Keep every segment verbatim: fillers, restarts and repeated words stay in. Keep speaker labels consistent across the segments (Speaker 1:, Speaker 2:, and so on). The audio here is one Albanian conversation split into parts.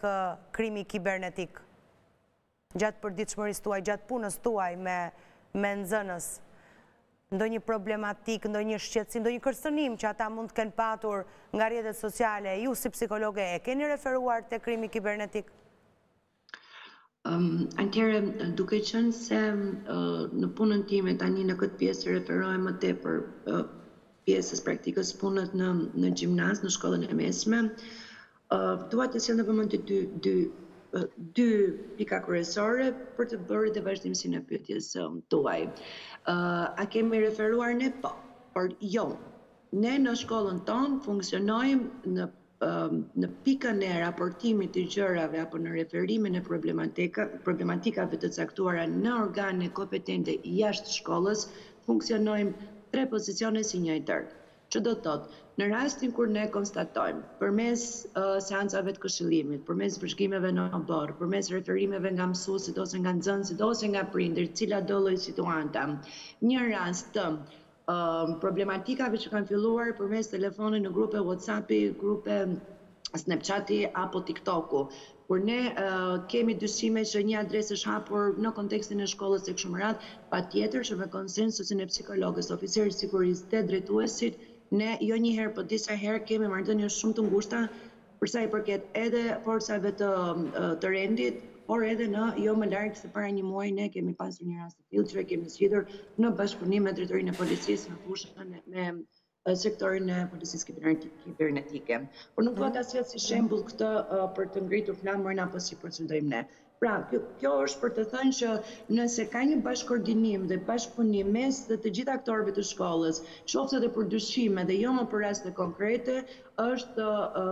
Speaker 1: tek krimi kibernetik? Gjatë përditshmërisë tuaj, gjatë punës tuaj me nxënës, ndonjë problematik, ndonjë shqetësim, ndonjë kërcënim që ata mund të kenë patur nga rrjetet sociale, ju si psikologe e keni referuar te krimi kibernetik?
Speaker 2: Atëherë, duke qenë se në punën time tani në këtë pjesë referohem më tepër pjesës praktikës punët në gjimnaz, në shkollën e mesme, dua të sjell në vëmendje dy dy pika kryesore për të bërë dhe vazhdimsinë e pyetjes tuaj. A kemi referuar ne? Po, por jo. Ne në shkollën tonë funksionojmë në në pikën e raportimit të gjërave apo në referimin e problematikave të caktuara në organe kompetente jashtë shkollës, funksionojmë tre pozicione si një i tërë. Që do të thotë, në rastin kur ne konstatojmë përmes seancave të këshillimit, përmes vëzhgimeve në borë, përmes referimeve nga mësuesit ose nga nxënësit ose nga prindërit, cila do lloj situata, një rast të problematikave që kanë filluar përmes telefonit në grupe WhatsApp-i, grupe Snapchat-i apo TikTok-u, kur ne kemi dyshime që një adresë është hapur në kontekstin e shkollës e kështu me radhë, patjetër që me konsensusin e psikologës, oficerit sigurisë dhe drejtuesit, ne jo një herë, por disa herë kemi marrëdhënie shumë të ngushta për sa i përket edhe forcave të rendit, por edhe në jo më larg se para një muaji ne kemi pasur një rast të tillë që kemi zgjidhur në bashkëpunim me drejtorinë e policisë në fushën me sektorin e policisë kibernetike. Por nuk dua ta sjell si shembull këtë për të ngritur flamurin apo si procedojmë ne. Pra, kjo është për të thënë që nëse ka një bashkëkoordinim dhe bashkëpunim mes të gjithë aktorëve të shkollës, qoftë edhe për dyshime dhe jo më për raste konkrete, është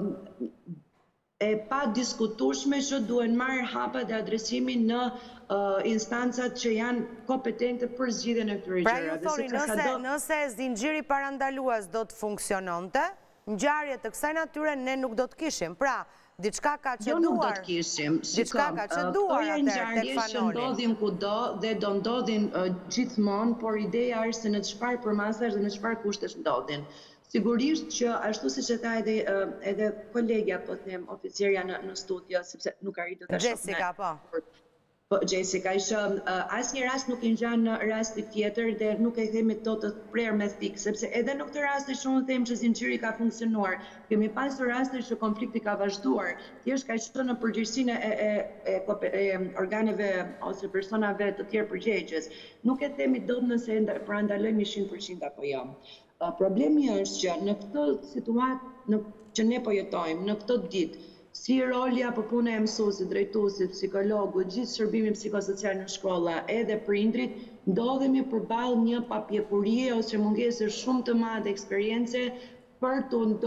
Speaker 2: e pa diskutueshme që duhen marrë hapa dhe adresimin në instancat që janë kompetente për zgjidhjen e këtyre gjërave.
Speaker 1: Pra ju thoni, nëse zinxhiri parandalues do të funksiononte, ngjarje të kësaj natyre ne nuk do të kishim. Pra, diçka ka çeduar.
Speaker 2: Jo, nuk do të kishim.
Speaker 1: Diçka ka çeduar
Speaker 2: atë ngjarje që ndodhin kudo dhe do ndodhin gjithmonë, por ideja është se në çfarë përmasash dhe në çfarë kushtesh ndodhin. Sigurisht që ashtu siç e tha edhe kolegja, po them, oficerja në studio, sepse nuk arritë ta shoh.
Speaker 1: Jessica, po.
Speaker 2: Po, Jessica, që asnjë rast nuk i ngjan në rasti tjetër dhe nuk e themi to të prerë me thik, sepse edhe në këtë rast që unë them që zinxhiri ka funksionuar, kemi pasur raste që konflikti ka vazhduar, thjesht ka qenë në përgjegjësinë e organeve ose personave të tjerë përgjegjës. Nuk e themi dot nëse parandalojmë njëqind përqind apo jo. Problemi është që në këtë situatë që ne po jetojmë, në këtë ditë, si roli apo puna e mësuesit, drejtuesit, psikologut, gjithë shërbimi psikosocial në shkolla, edhe prindrit, ndodhemi përballë një papjekurie ose mungese shumë të madhe eksperience për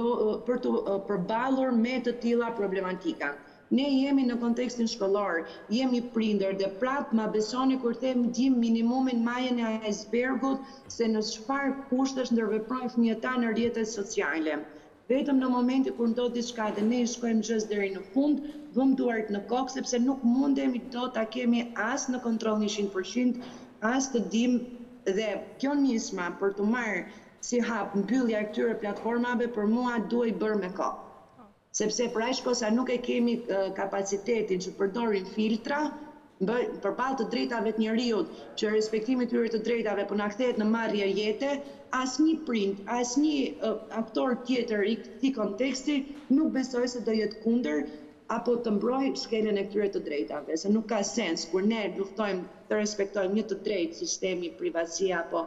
Speaker 2: të përballur me të tilla problematika. Ne jemi në kontekstin shkollor, jemi prindër dhe prapë ma besoni kur them dim minimumin majën e icebergut se në çfarë kushtesh ndërveprojnë fëmijët tanë në rrjetet sociale. Vetëm në momenti kur ndodh diçka dhe ne i shkojmë gjës deri në fund, vëmë duart në kokë sepse nuk mundemi dot ta kemi as në kontroll njëqind përqind, as të dim dhe kjo nisma për të marrë si hap mbyllja e këtyre platformave për mua duhet bërë me kohë. Sepse për aq kohë sa nuk e kemi kapacitetin që përdorim filtra përballë të drejtave të njerëzit, që respektimi i tyre të drejtave po na kthehet në marrje jete, asnjë prind, asnjë aktor tjetër i këtij konteksti nuk besoj se do jetë kundër apo të mbrojë shkeljen e këtyre të drejtave, se nuk ka sens kur ne luftojmë të respektojmë një të drejtë sistemi privatësia apo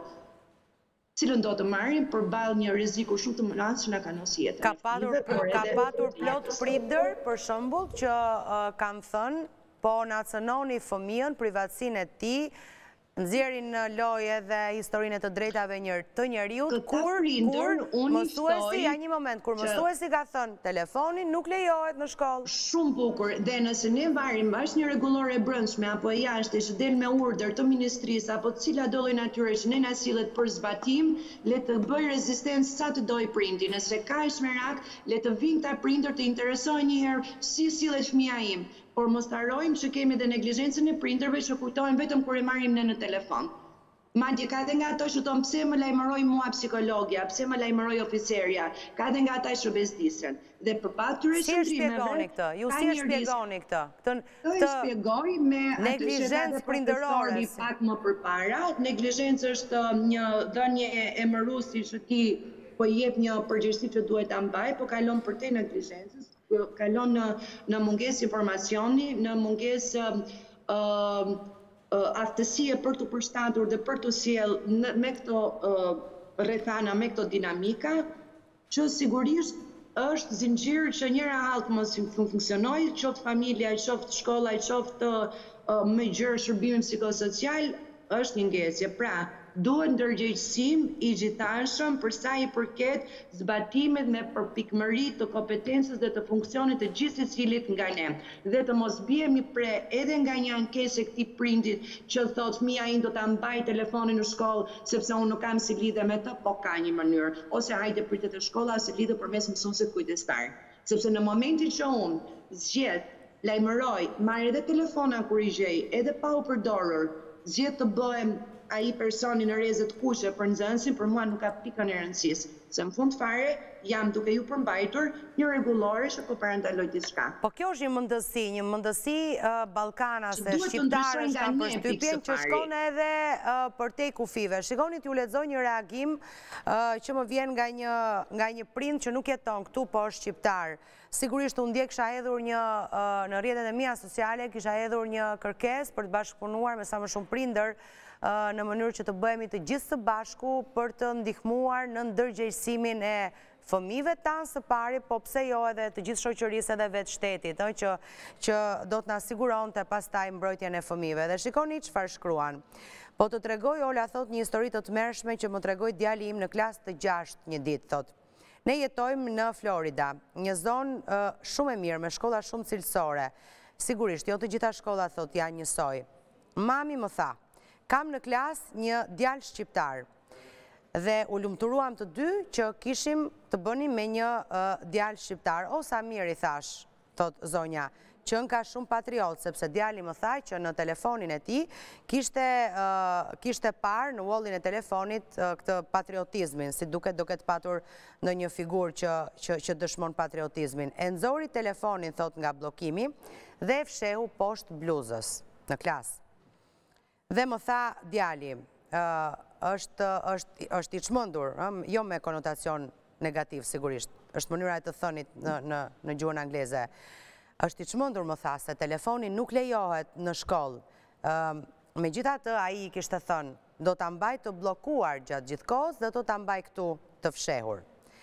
Speaker 2: cilën do të marrim përballë një rreziku shumë të madh që na ka nosur jetën.
Speaker 1: Ka patur ka patur plot prindër për shembull që kanë thënë po na cënoni fëmijën, privatësinë e tij, nxjerrin në lojë edhe historinë e të drejtave të njerëzit, kur mësuesi, ja një moment, kur mësuesi ka thënë telefoni nuk lejohet në shkollë.
Speaker 2: Shumë bukur, dhe nëse ne varim bash një rregullore e brendshme apo e jashtë që del me urdhër të ministrisë apo cila do lloj natyre që ne na sillet për zbatim, le të bëj rezistencë sa të doj prindi. Nëse ka ish merak, le të vinë ta prindër të interesojnë një herë si sillet fëmia im. Por mos harrojmë që kemi dhe neglizhencën e prindërve që kujtojnë vetëm kur e marrim ne në telefon. Madje ka dhe nga ato që thonë pse më lajmëroi mua psikologja, pse më lajmëroi oficerja, ka dhe nga ata që bezdisën. Dhe përpara këtyre
Speaker 1: shëndrimeve, ju si e shpjegoni këtë?
Speaker 2: Këtë e shpjegoj me atë që ka dhe profesori pak më përpara. Neglizhencë është një dhënie e mëruesi që ti po jep një përgjegjësi që duhet ta mbaj, po kalon përtej neglizhencës, kalon në në mungesë informacioni, në mungesë ë aftësie për të përshtatur dhe për të sjellë me këto rrethana, me këto dinamika, që sigurisht është zinxhir që njëra halt mos funksionojë, qoftë familja, qoftë shkolla, qoftë me gjëra shërbimi psikosocial, është një ngesje. Pra, duhet ndërgjegjësim i gjithashëm për sa i përket zbatimit me përpikmëri të kompetencës dhe të funksionit të gjithë secilit nga ne. Dhe të mos bihemi pre edhe nga një ankesë e këtij prindit që thotë fëmia im do ta mbaj telefonin në shkollë sepse unë nuk kam si lidhe me të, po ka një mënyrë. Ose hajde pritet e shkolla ose lidhe përmes mësuesit kujdestar. Sepse në momentin që unë zgjedh, lajmëroj, marr edhe telefona kur i gjej, edhe pa u përdorur, zgjedh të bëhem ai personi në rrezet kuqe për nxënësin, për mua nuk ka pikën e rëndësisë. Se në fund fare jam duke ju përmbajtur një rregullore që po parandaloj diçka.
Speaker 1: Po kjo është një mendësi, një mendësi ballkanase shqiptare ka përshtypjen që shkon edhe përtej kufive. Shikoni, t'ju lexoj një reagim që më vjen nga një nga një prind që nuk jeton këtu, po është shqiptar. Sigurisht unë ndjek kisha hedhur një në rrjetet e mia sociale, kisha hedhur një kërkesë për të bashkëpunuar me sa më shumë prindër në mënyrë që të bëhemi të gjithë së bashku për të ndihmuar në ndërgjegjësimin e fëmijëve tanë së pari, po pse jo edhe të gjithë shoqërisë edhe vetë shtetit, që që do të na siguronte pastaj mbrojtjen e fëmijëve. Dhe shikoni çfarë shkruan. Po të tregoj, Ola thot, një histori të tmerrshme që më tregoi djali im në klasë të gjashtë një ditë, thot. Ne jetojmë në Florida, një zonë shumë e mirë me shkolla shumë cilësore. Sigurisht, jo të gjitha shkollat thot janë njësoj. Mami më tha, kam në klasë një djalë shqiptar dhe u lumturuam të dy që kishim të bënim me një djalë shqiptar. O sa mirë, i thash, thot zonja, që në ka shumë patriot, sepse djali më thaj që në telefonin e ti kishte parë në wallin e telefonit këtë patriotizmin, si duket duket patur në një figur që dëshmon patriotizmin. E nxori telefonin, thot, nga bllokimi dhe e fshehu poshtë bluzës në klasë. Dhe më tha djali, është i çmendur, jo me konotacion negativ sigurisht, është mënyra e të thënit në gjuhën angleze. Është i çmendur, më tha, se telefoni nuk lejohet në shkollë. Megjithatë, ai i kishte thënë, do ta mbaj të bllokuar gjatë gjithë kohës dhe do ta mbaj këtu të fshehur.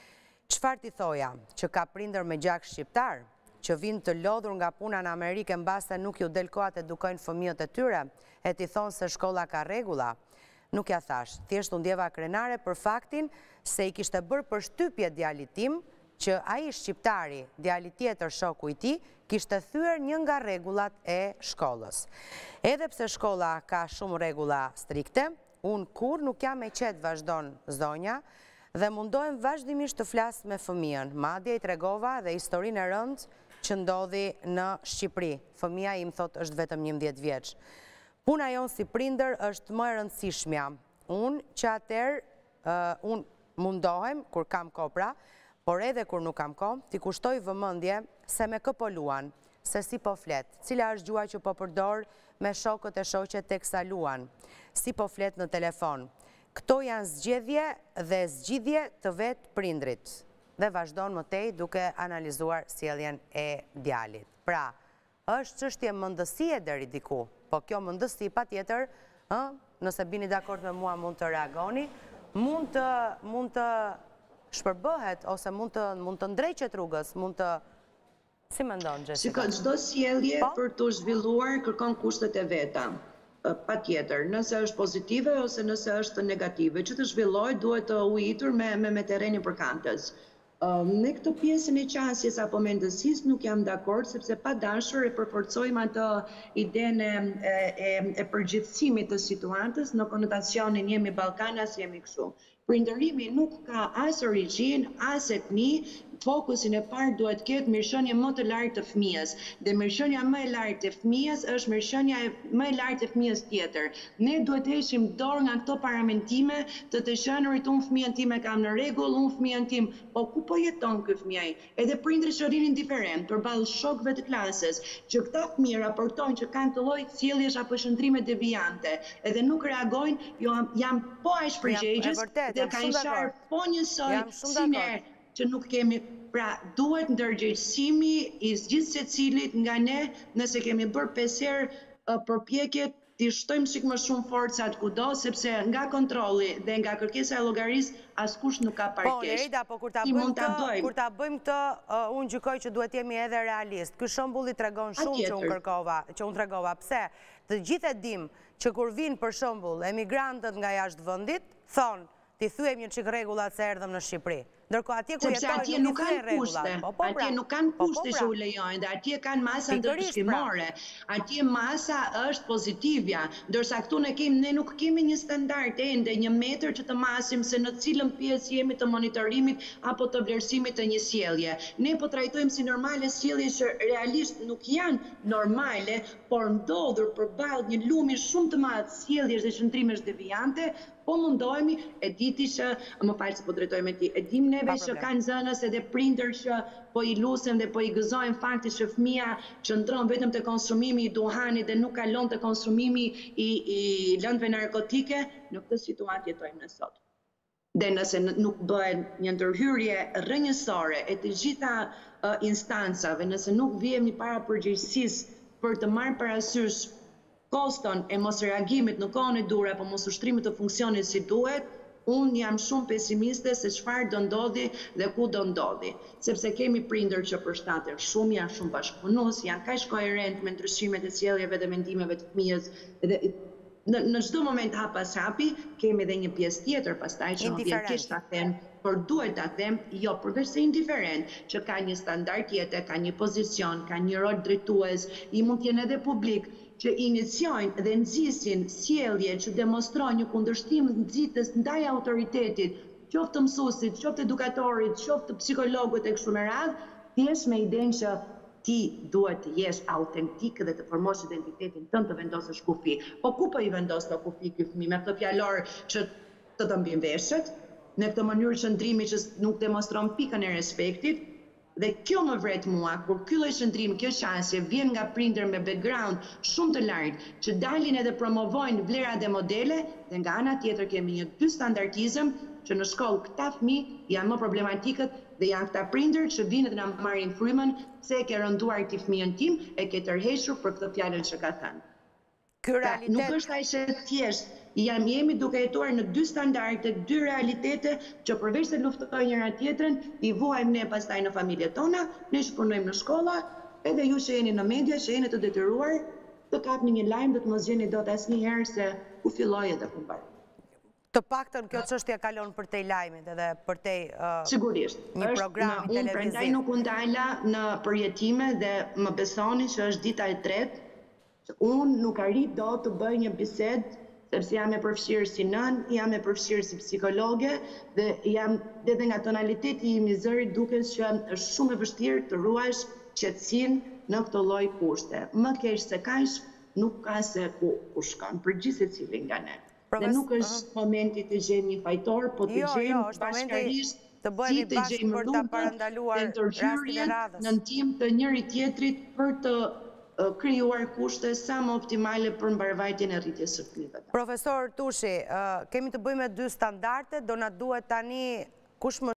Speaker 1: Çfarë ti thoja, që ka prindër me gjak shqiptar, që vinë të lodhur nga puna në Amerikë mbase nuk ju del koha të edukojnë fëmijët e tyre, e ti thonë se shkolla ka rregulla. Nuk ja thash, thjesht u ndjeva krenare për faktin se i kishte bërë përshtypje djalit tim që ai shqiptari, djali tjetër shoku i tij, kishte thyer një nga rregullat e shkollës. Edhe pse shkolla ka shumë rregulla strikte, unë kur nuk jam e qetë, vazhdon zonja, dhe mundohem vazhdimisht të flas me fëmijën. Madje i tregova dhe historinë e rëndë që ndodhi në Shqipëri. Fëmia im thot është vetëm njëmbëdhjetë vjeç. Puna jonë si prindër është më e rëndësishmja. Unë që atëherë unë mundohem kur kam kopra, por edhe kur nuk kam kohë, t'i kushtoj vëmendje se me kë po luan, se si po flet, cila është gjua që po përdor me shokët e shoqet teksa luan, si po flet në telefon. Këto janë zgjedhje dhe zgjidhje të vetë prindrit. Dhe vazhdon më tej duke analizuar sjelljen e djalit. Pra, është çështje mendësie deri diku, po kjo mendësi patjetër, ë, nëse bini dakord me mua mund të reagoni, mund të mund të shpërbëhet ose mund të mund të ndreqet rrugës, mund të si mendon Jessica?
Speaker 2: Si çdo sjellje për të zhvilluar kërkon kushtet e veta. Patjetër, nëse është pozitive ose nëse është negative, që të zhvillojë duhet të ujitur me me, me terrenin përkantës. Me këtë pjesën e qasjes apo mendësisë nuk jam dakord, sepse pa dashur e përforcojmë atë idenë e, e, e përgjithësimit të situatës në konotacionin jemi ballkanas, jemi kështu. Prindërimi nuk ka as origjinë, as etni, fokusin e parë duhet ketë mirëqenia më të lartë të fëmijës. Dhe mirëqenia më e lartë e fëmijës është mirëqenia më e lartë e fëmijës tjetër. Ne duhet të heqim dorë nga këto paramentime të të qenurit, unë fëmijën tim e kam në rregull, unë fëmijën tim, po ku po jeton ky fëmijë? Edhe prindërit që rinin indiferent përballë shokëve të klasës, që këta fëmijë raportojnë që kanë të lloj sjelljesh apo shndrime devijante, edhe nuk reagojnë, jo jam po aq përgjegjës dhe kanë qarë po njësoj si ne që nuk kemi. Pra, duhet ndërgjegjësimi i gjithë secilit nga ne, nëse kemi bërë pesë herë përpjekje t'i shtojmë sik më shumë forcat kudo, sepse nga kontrolli dhe nga kërkesa e llogarisë askush nuk ka parkesh.
Speaker 1: Po, Lerida, po kur ta bëjmë këtë, kur ta bëjmë këtë, unë gjykoj që duhet jemi edhe realist. Ky shembull i tregon shumë që unë kërkova, që unë tregova. Pse? Të gjithë e dim që kur vinë për shembull emigrantët nga jashtë vendit, thonë, ti thyem një çik rregullat se erdhëm në Shqipëri. Ndërkohë atje ku jetojnë nuk kanë
Speaker 2: kushte, atje nuk kanë kushte që u lejojnë, dhe atje kanë masa ndërshkimore, atje masa është pozitivja, ndërsa këtu ne kemi, ne nuk kemi një standard ende, një metër që të masim se në cilën pjesë jemi të monitorimit apo të vlerësimit të një sjellje. Ne po trajtojmë si normale sjellje që realisht nuk janë normale, por ndodhur përballë një lumi shumë të madh sjelljesh dhe qëndrimesh devijante, po mundohemi, e diti që, më falë se po drejtojmë e ti, e dim neve që kanë zënës edhe prindër që po i lusem dhe po i gëzojmë fakti që fëmia qëndron vetëm të konsumimi i duhanit dhe nuk kalon të konsumimi i, i lëndëve narkotike, në këtë situatë jetojmë në sot. Dhe nëse nuk bëhet një ndërhyrje rrënjësore e të gjitha uh, instancave, nëse nuk vihemi para përgjegjësisë për të marrë parasysh koston e mos reagimit në kohën e dur apo mos ushtrimit të funksionit si duhet, unë jam shumë pesimiste se çfarë do ndodhi dhe ku do ndodhi. Sepse kemi prindër që përshtaten shumë, janë shumë bashkëpunues, janë kaq koherent me ndryshimet e sjelljeve dhe mendimeve të fëmijës dhe në, në çdo moment hap pas hapi, kemi edhe një pjesë tjetër pastaj që më vjen keq ta them, por duhet ta them, jo përveç se indiferent, që ka një standard tjetër, ka një pozicion, ka një rol drejtues, i mund të jenë edhe publik, që iniciojnë dhe nxisin sjellje që demonstrojnë një kundërshtim nxitës ndaj autoritetit, qoftë mësuesit, qoftë edukatorit, qoftë psikologut e kështu me radhë, thjesht me idenë që ti duhet të jesh autentik dhe të formosh identitetin tënd, të vendosësh kufi. Po ku po i vendos të kufi ky fëmijë me këtë fjalor që të të mbin veshët, në këtë mënyrë qëndrimi që nuk demonstron pikën e respektit. Dhe kjo më vret mua, kur ky lloj qëndrimi, kjo qasje vjen nga prindër me background shumë të lartë, që dalin edhe promovojnë vlera dhe modele, dhe nga ana tjetër kemi një dy standardizëm që në shkollë këta fëmijë janë më problematikët dhe janë këta prindër që vinë dhe na marrin frymën se e ke rënduar ti fëmijën tim, e ke tërhequr për këtë fjalën që ka thënë.
Speaker 1: Ky realitet
Speaker 2: nuk është aq e thjeshtë. Jam jemi duke jetuar në dy standarde, dy realitete që përveç se luftojnë njëra tjetrën, i vuajmë ne pastaj në familjet tona, ne që punojmë në shkolla, edhe ju që jeni në media, që jeni të detyruar, të kapni një lajm dhe të mos gjeni dot asnjëherë se ku filloi edhe ku mbaroi.
Speaker 1: Të paktën kjo çështje kalon për te lajmit edhe për te uh,
Speaker 2: sigurisht.
Speaker 1: Një program televiziv.
Speaker 2: Prandaj nuk u ndala në përjetime dhe më besoni që është dita e tretë, që unë nuk arrit dot të bëj një bisedë sepse jam e përfshirë si nën, jam e përfshirë si psikologe dhe jam edhe nga tonaliteti im i zërit duket që është shumë e vështirë të ruash qetësinë në këtë lloj kushte. Më keq se kaq nuk ka se ku, ku shkon për gjithë secilin nga ne. Dhe nuk është momenti të gjejmë një fajtor, po të gjejmë bashkërisht si të gjejmë rrugën e ndërhyrjen në ndihmë të njëri tjetrit për të krijuar kushte sa më optimale për mbarvajtjen e rritjes së fëmijëve.
Speaker 1: Profesor Tushi, kemi të bëjmë me dy standarde, do na duhet tani kush më